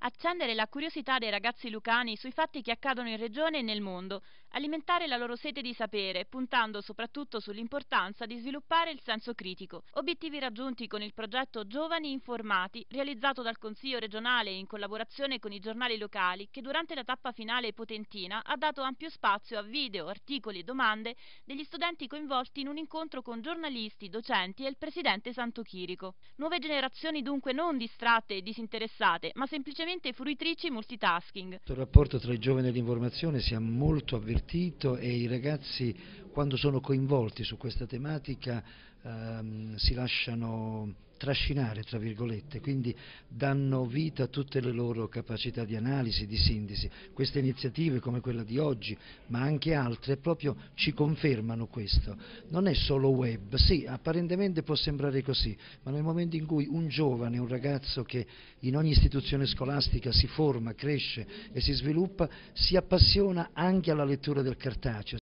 Accendere la curiosità dei ragazzi lucani sui fatti che accadono in regione e nel mondo, alimentare la loro sete di sapere, puntando soprattutto sull'importanza di sviluppare il senso critico. Obiettivi raggiunti con il progetto Giovani Informati, realizzato dal Consiglio regionale in collaborazione con i giornali locali, che durante la tappa finale potentina ha dato ampio spazio a video, articoli e domande degli studenti coinvolti in un incontro con giornalisti, docenti e il presidente Santo Chirico. Nuove generazioni dunque non distratte e disinteressate, ma semplicemente fruitrici multitasking. Il rapporto tra i giovani e l'informazione si è molto avvertito e i ragazzi, quando sono coinvolti su questa tematica, si lasciano trascinare, tra virgolette, quindi danno vita a tutte le loro capacità di analisi, di sintesi. Queste iniziative come quella di oggi, ma anche altre, proprio ci confermano questo. Non è solo web, sì, apparentemente può sembrare così, ma nel momento in cui un giovane, un ragazzo che in ogni istituzione scolastica si forma, cresce e si sviluppa, si appassiona anche alla lettura del cartaceo.